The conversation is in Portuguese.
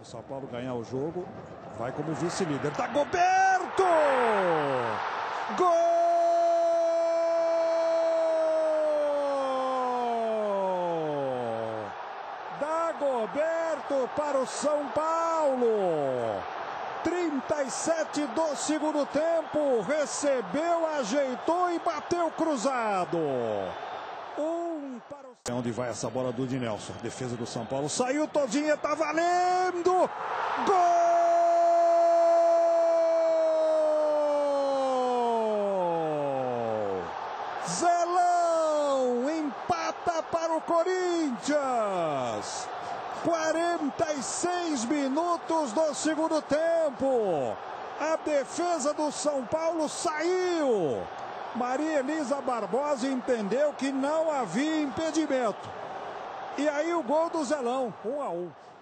O São Paulo ganhar o jogo, vai como vice-líder. Dagoberto! Gol! Dagoberto para o São Paulo. 37 do segundo tempo. Recebeu, ajeitou e bateu cruzado. Para o... É onde vai essa bola do Dinelson. Defesa do São Paulo. Saiu todinha, tá valendo! Gol! Zelão empata para o Corinthians. 46 minutos do segundo tempo. A defesa do São Paulo saiu. Maria Elisa Barbosa entendeu que não havia impedimento. E aí o gol do Zelão, 1-1.